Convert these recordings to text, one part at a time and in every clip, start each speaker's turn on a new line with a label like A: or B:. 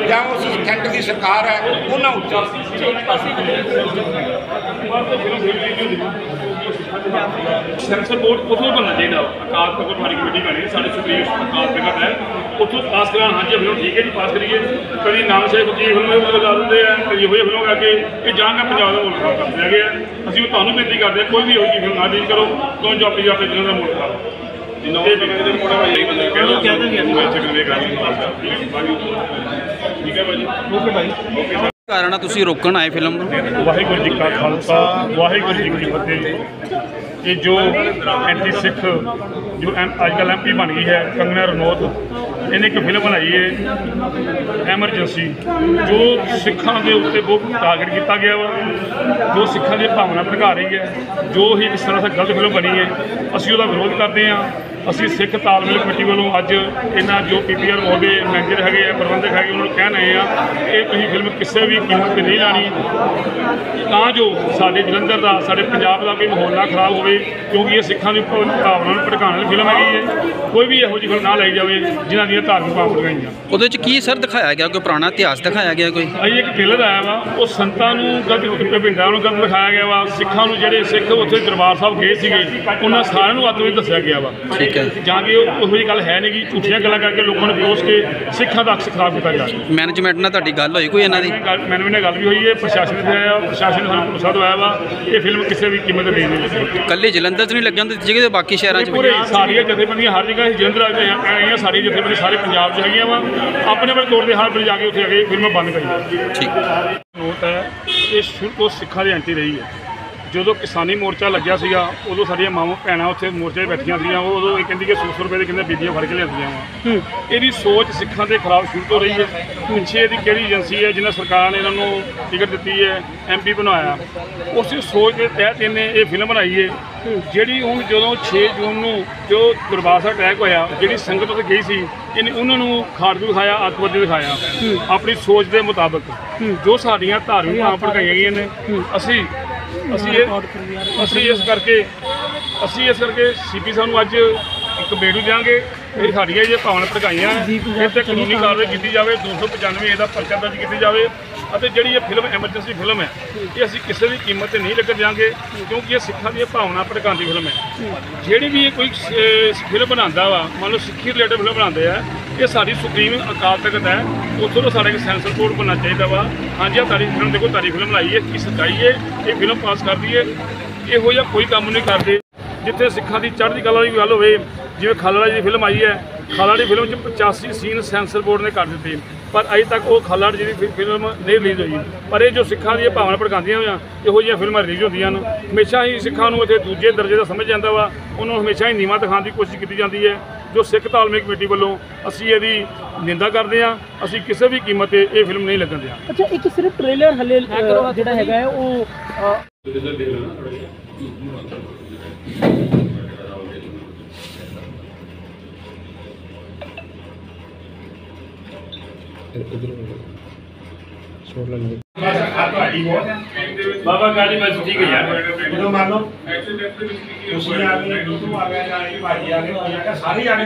A: ਜਾਂ ਉਸ ਸੈਂਟਰ ਦੀ ਸਰਕਾਰ ਹੈ ਉਹਨਾਂ ਉੱਤੇ।
B: ਸੈਂਸਰ ਬੋਰਡ ਉੱਥੋਂ ਬਣਨਾ ਚਾਹੀਦਾ। ਅਕਾਲ ਤਖਤ ਗੁਰਦੁਆਰਾ ਕਮੇਟੀ ਬਣੀ ਸਾਡੇ ਸੁਪਰੀਮ ਅਕਾਲ ਤਖਤ ਹੈ, ਉੱਥੋਂ ਪਾਸ ਕਰਾਉਣ। ਹਾਂਜੀ ਫਿਲਮ ਠੀਕ ਹੈ ਜੀ, ਪਾਸ ਕਰੀਏ। ਕਦੀ ਨਾਮ ਸ਼ੇਖ ਕੀ ਫਿਲਮ ਲਾ ਦਿੰਦੇ ਆ, ਕਦੀ ਉਹੀ ਫਿਲਮ ਕਰਕੇ ਇਹ ਜਾਂਗਾ ਪੰਜਾਬ ਦਾ ਮੁੱਲ ਖਰਾਬ ਕਰਦੇ ਹੈਗੇ ਆ। ਅਸੀਂ ਉਹ ਤੁਹਾਨੂੰ ਬੇਨਤੀ ਕਰਦੇ ਹਾਂ ਕੋਈ ਵੀ ਇਹੋ ਜਿਹੀ ਫਿਲਮ ਨਾ ਰਿਲੀਜ਼ ਕਰੋ ਕਿਉਂ ਜੋ ਆਪਣੇ ਜ਼ਿਲ੍ਹੇ ਦਾ ਮੁੱਲ ਖਰਾਬ ਠੀਕ ਹੈ ਭਾਜੀ। ਓਕੇ ਭਾਈ।
C: ਕਾਰਨ ਤੁਸੀਂ ਰੋਕਣ ਆਏ ਫਿਲਮ ਨੂੰ?
B: ਵਾਹਿਗੁਰੂ ਜੀ ਕਾ ਖਾਲਸਾ ਵਾਹਿਗੁਰੂ ਜੀ ਕੀ ਫਤਿਹ। ਇਹ ਜੋ ਐਂਟੀ ਸਿੱਖ ਜੋ ਅੱਜ ਕੱਲ੍ਹ MP ਬਣ ਗਈ ਹੈ ਕੰਗਨਾ ਰਣੌਤ, ਇਹਨੇ ਇੱਕ ਫਿਲਮ ਬਣਾਈ ਹੈ ਐਮਰਜੈਂਸੀ, ਜੋ ਸਿੱਖਾਂ ਦੇ ਉੱਤੇ ਬਹੁਤ ਟਾਰਗੇਟ ਕੀਤਾ ਗਿਆ ਵਾ, ਜੋ ਸਿੱਖਾਂ ਦੀ ਭਾਵਨਾ ਭੜਕਾ ਰਹੀ ਹੈ, ਜੋ ਹੀ ਇਸ ਤਰ੍ਹਾਂ ਦੀ ਗਲਤ ਫਿਲਮ ਬਣੀ ਹੈ। ਅਸੀਂ ਉਹਦਾ ਵਿਰੋਧ ਕਰਦੇ ਹਾਂ। ਅਸੀਂ ਸਿੱਖ ਤਾਲਮੇਲ ਕਮੇਟੀ ਵੱਲੋਂ ਅੱਜ ਇਹਨਾਂ ਜੋ PPR ਮੋਢੇ ਮੈਨੇਜਰ ਹੈਗੇ ਆ, ਪ੍ਰਬੰਧਕ ਹੈਗੇ, ਉਹਨਾਂ ਨੂੰ ਕਹਿ ਰਹੇ ਆ ਇਹ ਤੁਸੀਂ ਫਿਲਮ ਕਿਸੇ ਵੀ ਕੀਮਤ 'ਤੇ ਨਹੀਂ ਲਾਣੀ, ਤਾਂ ਜੋ ਸਾਡੇ ਜਲੰਧਰ ਦਾ ਸਾਡੇ ਪੰਜਾਬ ਦਾ ਕੋਈ ਮਾਹੌਲ ਨਾ ਖਰਾਬ ਹੋਵੇ, ਕਿਉਂਕਿ ਇਹ ਸਿੱਖਾਂ ਦੀ ਭਾਵਨਾ ਨੂੰ ਭੜਕਾਉਣ ਵਾਲੀ ਫਿਲਮ ਹੈਗੀ ਹੈ। ਕੋਈ ਵੀ ਇਹੋ ਜਿਹੀ ਫਿਲਮ ਨਾ ਲਾਈ ਜਾਵੇ ਜਿਨ੍ਹਾਂ ਦੀਆਂ ਧਾਰਮਿਕ ਭਾਵਨਾ ਭੜਕਾਈਆਂ।
C: ਉਹਦੇ 'ਚ ਕੀ ਸਰ ਦਿਖਾਇਆ ਗਿਆ? ਕੋਈ ਪੁਰਾਣਾ ਇਤਿਹਾਸ ਦਿਖਾਇਆ ਗਿਆ? ਕੋਈ
B: ਅਜੇ ਇੱਕ ਟ੍ਰੇਲਰ ਆਇਆ ਵਾ, ਉਹ ਸੰਤਾਂ ਨੂੰ ਗਲਤ, ਪਿੰਡਾਂ ਨੂੰ ਗਲਤ ਦਿਖਾਇਆ ਗਿਆ ਵਾ। ਸਿੱਖਾਂ ਨੂੰ ਜਿਹੜੇ ਸਿੱਖ ਉੱਥੇ ਦਰਬਾਰ ਸਾਹਿਬ ਗਏ ਸੀਗੇ ਉਹਨਾਂ ਸਾਰਿਆਂ ਨੂੰ ਅੱਤ ਵਿੱਚ ਦੱਸਿਆ ਗਿਆ ਵਾ।
C: ਠੀਕ ਹੈ।
B: ਜਾਂ ਕਿ ਉਹੋ ਜਿਹੀ ਗੱਲ ਹੈ ਨਹੀਂ ਕਿ ਝੂਠੀਆਂ ਗੱਲਾਂ ਕਰਕੇ ਲੋਕਾਂ ਨੂੰ ਕੋਸ ਕੇ ਸਿੱਖਾਂ ਦਾ ਅਕਸ ਖਰਾਬ ਕੀਤਾ ਜਾ ਰਿਹਾ।
C: ਮੈਨੇਜਮੈਂਟ ਨਾਲ ਤੁਹਾਡੀ ਗੱਲ ਹੋਈ ਕੋਈ ਇਹਨਾਂ ਦੀ?
B: ਮੈਨੇਜਮੈਂਟ ਨਾਲ ਗੱਲ ਵੀ ਹੋਈ ਹੈ, ਪ੍ਰਸ਼ਾਸਨ ਨੇ ਆਇਆ, ਪ੍ਰਸ਼ਾਸਨ ਨੇ ਸਾਨੂੰ ਭਰੋਸਾ ਦਵਾਇਆ ਵਾ ਇਹ ਫਿਲਮ ਕਿਸੇ ਵੀ ਕੀਮਤ ਤੇ ਨਹੀਂ ਲੱਗੇਗੀ।
C: ਇਕੱਲੇ ਜਲੰਧਰ 'ਚ ਨਹੀਂ ਲੱਗਣ ਦਿੱਤੀ ਜਗ੍ਹਾ, ਬਾਕੀ ਸ਼ਹਿਰਾਂ 'ਚ
B: ਪੂਰੇ ਸਾਰੀਆਂ ਜਥੇਬੰਦੀਆਂ ਹਰ ਜਗ੍ਹਾ ਜਲੰਧਰ ਆਈਆਂ, ਸਾਰੀਆਂ ਜਥੇਬੰਦੀਆਂ ਸਾਰੇ ਪੰਜਾਬ 'ਚ ਹੈਗੀਆਂ ਵਾ। ਆਪਣੇ ਆਪਣੇ ਤੌਰ 'ਤੇ ਹਰ ਪਿੰਡ ਜਾ ਕੇ ਉੱਥੇ ਆ ਕੇ ਫਿਲਮਾਂ ਬੰਦ ਕਰੀ।
C: ਠੀਕ
B: ਨੋਟ ਹੈ, ਇਹ ਸ਼ੁਰੂ ਤੋਂ ਸਿੱਖਾਂ ਦੀ ਐਂਟੀ ਰਹੀ ਹੈ। ਜਦੋਂ ਕਿਸਾਨੀ ਮੋਰਚਾ ਲੱਗਿਆ ਸੀਗਾ ਉਦੋਂ ਸਾਡੀਆਂ ਮਾਵਾਂ ਭੈਣਾਂ ਉੱਥੇ ਮੋਰਚੇ 'ਤੇ ਬੈਠੀਆਂ ਸੀਗੀਆਂ। ਉਹ ਉਦੋਂ ਇਹ ਕਹਿੰਦੀ ਕਿ 100 ਰੁਪਏ ਦੇ ਕਹਿੰਦੇ ਬੀਬੀਆਂ ਫੜ ਕੇ ਲਿਆਉਂਦੀਆਂ ਵਾ। ਇਹਦੀ ਸੋਚ ਸਿੱਖਾਂ ਦੇ ਖਿਲਾਫ ਸ਼ੁਰੂ ਤੋਂ ਰਹੀ ਹੈ। ਪਿੱਛੇ ਇਹਦੀ ਕਿਹੜੀ ਏਜੰਸੀ ਹੈ ਜਿਹਨਾਂ ਸਰਕਾਰ ਨੇ ਇਹਨਾਂ ਨੂੰ ਟਿਕਟ ਦਿੱਤੀ ਹੈ, MP ਬਣਾਇਆ, ਉਸੇ ਸੋਚ ਦੇ ਤਹਿਤ ਇਹਨੇ ਇਹ ਫਿਲਮ ਬਣਾਈ ਹੈ। ਜਿਹੜੀ ਹੁਣ ਜਦੋਂ 6 ਜੂਨ ਨੂੰ ਜੋ ਦਰਬਾਰ ਸਾਹਿਬ ਅਟੈਕ ਹੋਇਆ, ਜਿਹੜੀ ਸੰਗਤ ਉੱਥੇ ਗਈ ਸੀ ਇਹਨੇ ਉਹਨਾਂ ਨੂੰ ਖਾੜਕੂ ਦਿਖਾਇਆ, ਅੱਤਵਾਦੀ ਦਿਖਾਇਆ ਆਪਣੀ ਸੋਚ ਦੇ ਮੁਤਾਬਕ। ਜੋ ਸਾਡੀਆਂ ਧਾਰਮਿਕ ਭਾਵਨਾਵਾਂ ਭੜਕਾਈਆਂ ਗਈਆਂ ਨੇ, ਅਸੀਂ ਇਸ ਕਰਕੇ CP ਸਾਹਿਬ ਨੂੰ ਅੱਜ ਇੱਕ ਬੇੜੂ ਦਿਆਂਗੇ। ਇਹ ਸਾਡੀਆਂ ਜੇ ਭਾਵਨਾ ਭੜਕਾਈਆਂ ਇਹ 'ਤੇ ਕਾਨੂੰਨੀ ਕਾਰਵਾਈ ਕੀਤੀ ਜਾਵੇ। 295 ਇਹਦਾ ਪਰਚਾ ਦਰਜ ਕੀਤੀ ਜਾਵੇ। ਅਤੇ ਜਿਹੜੀ ਇਹ ਫਿਲਮ ਐਮਰਜੈਂਸੀ ਫਿਲਮ ਹੈ ਇਹ ਅਸੀਂ ਕਿਸੇ ਵੀ ਕੀਮਤ 'ਤੇ ਨਹੀਂ ਲੱਗਣ ਦਿਆਂਗੇ, ਕਿਉਂਕਿ ਇਹ ਸਿੱਖਾਂ ਦੀਆਂ ਭਾਵਨਾ ਭੜਕਾਉਂਦੀ ਫਿਲਮ ਹੈ। ਜਿਹੜੀ ਵੀ ਇਹ ਕੋਈ ਫਿਲਮ ਬਣਾਉਂਦਾ ਵਾ, ਮੰਨ ਲਓ ਸਿੱਖੀ ਰਿਲੇਟਡ ਫਿਲਮ ਬਣਾਉਂਦੇ ਆ, ਇਹ ਸਾਡੀ ਸੁਪਰੀਮ ਅਕਾਲ ਤਖਤ ਹੈ, ਉੱਥੋਂ ਤੋਂ ਸਾਡੇ ਸੈਂਸਰ ਬੋਰਡ ਬਣਨਾ ਚਾਹੀਦਾ ਵਾ। ਹਾਂਜੀ ਆਹ ਤਾਰੀ ਫਿਲਮ ਦੇਖੋ, ਤਾਰੀ ਫਿਲਮ ਲਾਈ ਹੈ, ਕੀ ਸੱਚਾਈ ਹੈ, ਇਹ ਫਿਲਮ ਪਾਸ ਕਰਦੀ ਹੈ। ਇਹੋ ਜਿਹਾ ਕੋਈ ਕੰਮ ਨਹੀਂ ਕਰਦੇ। ਜਿੱਥੇ ਸਿੱਖਾਂ ਦੀ ਚੜ੍ਹਦੀ ਕਲਾ ਦੀ ਗੱਲ ਹੋਵੇ, ਜਿਵੇਂ ਖਾਲੜਾ ਦੀ ਫਿਲਮ ਆਈ ਹੈ, ਖਾਲੜਾ ਦੀ ਫਿਲਮ 'ਚ 85 ਸੀਨ ਸੈਂਸਰ ਬੋਰਡ ਨੇ ਕਰ ਦਿੱਤੇ, ਪਰ ਅਜੇ ਤੱਕ ਉਹ ਖਾਲੜਾ ਦੀ ਫਿਲਮ ਨਹੀਂ ਰਿਲੀਜ਼ ਹੋਈ। ਪਰ ਇਹ ਜੋ ਸਿੱਖਾਂ ਦੀਆਂ ਭਾਵਨਾ ਭੜਕਾਉਂਦੀਆਂ ਹੋਈਆਂ ਇਹੋ ਜਿਹੀਆਂ ਫਿਲਮਾਂ ਰਿਲੀਜ਼ ਹੁੰਦੀਆਂ ਹਨ। ਹਮੇਸ਼ਾ ਹੀ ਸਿੱਖਾਂ ਨੂੰ ਇੱਥੇ ਦੂਜੇ ਦਰਜੇ ਦਾ ਸਮਝ ਜਾਂਦਾ ਵਾ, ਉਹਨੂੰ ਹਮੇਸ਼ਾ ਹੀ ਨੀਵਾਂ ਦਿਖਾਉਣ ਦੀ ਕੋਸ਼ਿਸ਼ ਕੀਤੀ ਜਾਂਦੀ ਹੈ। ਜੋ ਸਿੱਖ ਤਾਲਮੇਲ ਕਮੇਟੀ ਵੱਲੋਂ ਅਸੀਂ ਇਹਦੀ ਨਿੰਦਾ ਕਰਦੇ ਹਾਂ। ਅਸੀਂ ਕਿਸੇ ਵੀ ਕੀਮਤ 'ਤੇ ਇਹ ਫਿਲਮ ਨਹੀਂ ਲੱਗਣ ਦਿਆਂ।
D: ਅੱਛਾ, ਇੱਕ ਸਿਰਫ ਟ੍ਰੇਲਰ ਹਲੇ ਜਿਹੜਾ ਹੈਗਾ ਹੈ ਉਹ
B: ਬਾਬਾ ਗਾਲੀ ਬਸ ਠੀਕ ਹੈ ਯਾਰ।
A: ਜਦੋਂ ਮੰਨ ਲਓ ਤੁਸੀਂ ਆ ਗਏ, ਦੂਸੂ ਆ ਗਿਆ, ਜਾਂ ਇਹ ਭਾਜੀ ਆ ਗਏ, ਸਾਰੇ ਆ ਗਏ।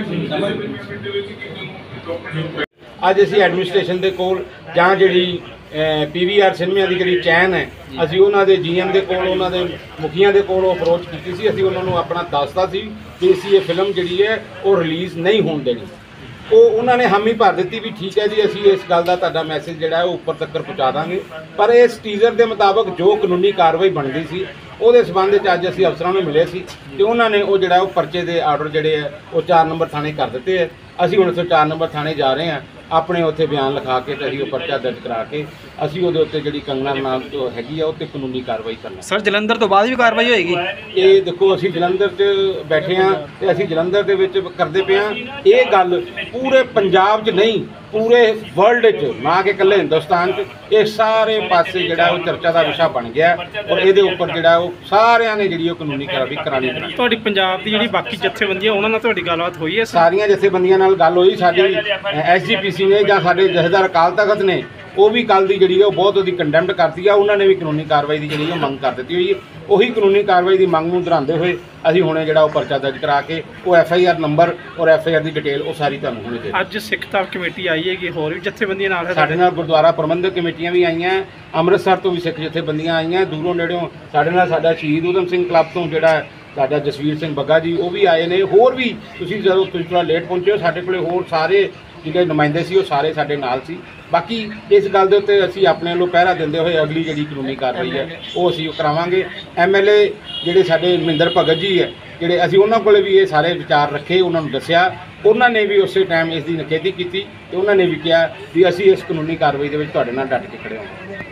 A: ਅੱਜ ਅਸੀਂ ਐਡਮਿਨਿਸਟ੍ਰੇਸ਼ਨ ਦੇ ਕੋਲ ਜਾਂ ਜਿਹੜੀ PVR ਸਿਨੇਮਾ ਦੀ ਜਿਹੜੀ ਚੈਨ ਹੈ, ਅਸੀਂ ਉਹਨਾਂ ਦੇ GM ਦੇ ਕੋਲ, ਉਹਨਾਂ ਦੇ ਮੁਖੀਆਂ ਦੇ ਕੋਲ ਅਪਰੋਚ ਕੀਤੀ ਸੀ। ਅਸੀਂ ਉਹਨਾਂ ਨੂੰ ਆਪਣਾ ਦੱਸਦਾ ਸੀ ਕਿ ਅਸੀਂ ਇਹ ਫਿਲਮ ਜਿਹੜੀ ਹੈ ਉਹ ਰਿਲੀਜ਼ ਨਹੀਂ ਹੋਣ ਦੇਣੀ। ਉਹਨਾਂ ਨੇ ਹਾਮੀ ਭਰ ਦਿੱਤੀ ਵੀ ਠੀਕ ਹੈ ਜੀ, ਅਸੀਂ ਇਸ ਗੱਲ ਦਾ ਤੁਹਾਡਾ ਮੈਸੇਜ ਜਿਹੜਾ ਹੈ ਉਹ ਉੱਪਰ ਤੱਕ ਪਹੁੰਚਾ ਦਾਂਗੇ। ਪਰ ਇਸ ਟੀਜ਼ਰ ਦੇ ਮੁਤਾਬਕ ਜੋ ਕਾਨੂੰਨੀ ਕਾਰਵਾਈ ਬਣਦੀ ਸੀ ਉਹਦੇ ਸਬੰਧ ਵਿੱਚ ਅੱਜ ਅਸੀਂ ਅਫਸਰਾਂ ਨੂੰ ਮਿਲੇ ਸੀ ਤੇ ਉਹਨਾਂ ਨੇ ਉਹ ਜਿਹੜਾ ਉਹ ਪਰਚੇ ਦੇ ਆਰਡਰ ਜਿਹੜੇ ਹੈ ਉਹ 4 ਨੰਬਰ ਥਾਣੇ ਕਰ ਦਿੱਤੇ ਹੈ। ਅਸੀਂ ਹੁਣ 4 ਨੰਬਰ ਥਾਣੇ ਜਾ ਰਹੇ ਹਾਂ, ਆਪਣੇ ਉੱਥੇ ਬਿਆਨ ਲਿਖਾ ਕੇ ਤੇ ਅਸੀਂ ਉਹ ਪਰਚਾ ਦਰਜ ਕਰਾ ਕੇ ਅਸੀਂ ਉਹਦੇ ਉੱਤੇ ਜਿਹੜੀ ਕੰਗਨਾ ਨਾਲ ਹੈਗੀ ਆ ਉਹ 'ਤੇ ਕਾਨੂੰਨੀ ਕਾਰਵਾਈ ਕਰਨਾ।
C: ਸਰ ਜਲੰਧਰ ਤੋਂ ਬਾਅਦ ਵੀ ਕਾਰਵਾਈ ਹੋਏਗੀ?
A: ਇਹ ਦੇਖੋ, ਅਸੀਂ ਜਲੰਧਰ 'ਚ ਬੈਠੇ ਹਾਂ ਤੇ ਅਸੀਂ ਜਲੰਧਰ ਦੇ ਵਿੱਚ ਕਰਦੇ ਪਏ ਹਾਂ। ਇਹ ਗੱਲ ਪੂਰੇ ਪੰਜਾਬ 'ਚ ਨਹੀਂ, ਪੂਰੇ ਵਰਲਡ 'ਚ, ਨਾ ਕਿ ਇਕੱਲੇ ਹਿੰਦੁਸਤਾਨ 'ਚ, ਇਹ ਸਾਰੇ ਪਾਸੇ ਜਿਹੜਾ ਉਹ ਚਰਚਾ ਦਾ ਵਿਸ਼ਾ ਬਣ ਗਿਆ ਔਰ ਇਹਦੇ ਉੱਪਰ ਜਿਹੜਾ ਉਹ ਸਾਰਿਆਂ ਨੇ ਜਿਹੜੀ ਉਹ ਕਾਨੂੰਨੀ ਕਾਰਵਾਈ ਕਰਾਣੀ।
D: ਤੁਹਾਡੀ ਪੰਜਾਬ ਦੀ ਜਿਹੜੀ ਬਾਕੀ ਜਥੇਬੰਦੀਆਂ ਉਹਨਾਂ ਨਾਲ ਤੁਹਾਡੀ ਗੱਲਬਾਤ ਹੋਈ ਹੈ?
A: ਸਾਰੀਆਂ ਜਥੇਬੰਦੀਆਂ ਨਾਲ ਗੱਲ ਹੋਈ। ਸਾਡੀ SGPC ਨੇ ਜਾਂ ਸਾਡੇ ਜਥੇਦਾਰ ਅਕਾਲ ਤਖਤ ਨੇ ਉਹ ਵੀ ਕੱਲ੍ਹ ਦੀ ਜਿਹੜੀ ਹੈ ਉਹ ਬਹੁਤ ਉਹਦੀ ਕੰਡੈਮਡ ਕਰਤੀ ਆ। ਉਹਨਾਂ ਨੇ ਵੀ ਕਾਨੂੰਨੀ ਕਾਰਵਾਈ ਦੀ ਜਿਹੜੀ ਉਹ ਮੰਗ ਕਰ ਦਿੱਤੀ ਹੋਈ ਹੈ। ਉਹੀ ਕਾਨੂੰਨੀ ਕਾਰਵਾਈ ਦੀ ਮੰਗ ਨੂੰ ਦੁਹਰਾਉਂਦੇ ਹੋਏ ਅਸੀਂ ਹੁਣੇ ਜਿਹੜਾ ਉਹ ਪਰਚਾ ਦਰਜ ਕਰਾ ਕੇ ਉਹ FIR ਨੰਬਰ ਔਰ FIR ਦੀ ਡਿਟੇਲ ਉਹ ਸਾਰੀ ਤੁਹਾਨੂੰ ਹੁਣੇ ਦੇ
D: ਅੱਜ ਸਿੱਖ ਧਰਮ ਕਮੇਟੀ ਆਈ ਹੈਗੀ, ਹੋਰ ਵੀ ਜਥੇਬੰਦੀਆਂ ਨਾਲ ਹੈ
A: ਸਾਡੇ ਨਾਲ ਗੁਰਦੁਆਰਾ ਪ੍ਰਬੰਧਕ ਕਮੇਟੀਆਂ ਵੀ ਆਈਆਂ, ਅੰਮ੍ਰਿਤਸਰ ਤੋਂ ਵੀ ਸਿੱਖ ਜਥੇਬੰਦੀਆਂ ਆਈਆਂ, ਦੂਰੋਂ ਨੇੜਿਓਂ ਸਾਡੇ ਨਾਲ ਸਾਡਾ ਸ਼ਹੀਦ ਊਧਮ ਸਿੰਘ ਕਲੱਬ ਤੋਂ ਜਿਹੜਾ ਸਾਡਾ ਜਸਵੀਰ ਸਿੰਘ ਬੱਗਾ ਜੀ ਉਹ ਵੀ ਆਏ ਨੇ। ਹੋਰ ਵੀ ਤੁਸੀਂ ਜਦੋਂ ਤੁਸੀਂ ਥੋੜ੍ਹਾ ਲੇਟ ਪਹੁੰਚੇ ਹੋ, ਸਾਡੇ ਕੋਲੇ ਹੋਰ ਸਾਰੇ ਜਿਹੜੇ ਨੁਮਾਇੰਦੇ ਸੀ ਉਹ ਸਾਰੇ ਸਾਡੇ ਨਾਲ ਸੀ। ਬਾਕੀ ਇਸ ਗੱਲ ਦੇ ਉੱਤੇ ਅਸੀਂ ਆਪਣੇ ਵੱਲੋਂ ਪਹਿਰਾ ਦਿੰਦੇ ਹੋਏ ਅਗਲੀ ਜਿਹੜੀ ਕਾਨੂੰਨੀ ਕਾਰਵਾਈ ਹੈ ਉਹ ਅਸੀਂ ਕਰਾਵਾਂਗੇ। MLA ਜਿਹੜੇ ਸਾਡੇ ਮਹਿੰਦਰ ਭਗਤ ਜੀ ਹੈ ਜਿਹੜੇ ਅਸੀਂ ਉਹਨਾਂ ਕੋਲੇ ਵੀ ਇਹ ਸਾਰੇ ਵਿਚਾਰ ਰੱਖੇ, ਉਹਨਾਂ ਨੂੰ ਦੱਸਿਆ, ਉਹਨਾਂ ਨੇ ਵੀ ਉਸੇ ਟਾਈਮ ਇਸ ਦੀ ਨਿਖੇਧੀ ਕੀਤੀ ਤੇ ਉਹਨਾਂ ਨੇ ਵੀ ਕਿਹਾ ਵੀ ਅਸੀਂ ਇਸ ਕਾਨੂੰਨੀ ਕਾਰਵਾਈ ਦੇ ਵਿੱਚ ਤੁਹਾਡੇ ਨਾਲ ਡਟ ਕੇ ਖੜੇ ਹਾਂ।